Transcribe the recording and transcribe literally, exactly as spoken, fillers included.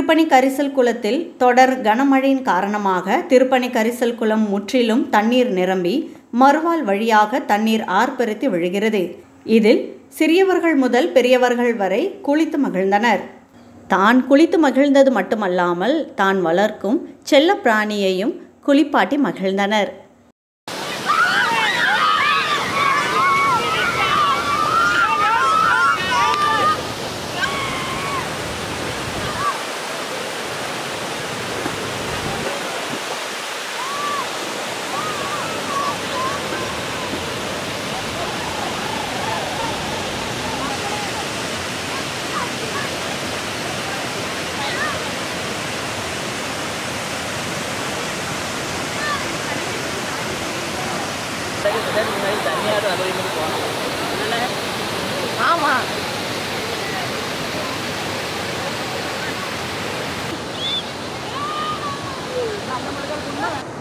திருப்பணி கரிசல் குளத்தில் தொடர் கனமழையின் காரணமாக திருப்பணி கரிசல் குளம் முற்றிலும் தண்ணீர் நிரம்பி மறுவால் வழியாக தண்ணீர் ஆர்ப்பரித்து விழுகிறது. இதில் சிறியவர்கள் முதல் பெரியவர்கள் வரை குளித்து மகிழ்ந்தனர். தான் குளித்து மகிழ்ந்தது மட்டுமல்லாமல் தான் வளர்க்கும் செல்ல பிராணியையும் குளிப்பாட்டி மகிழ்ந்தனர். ஆமா.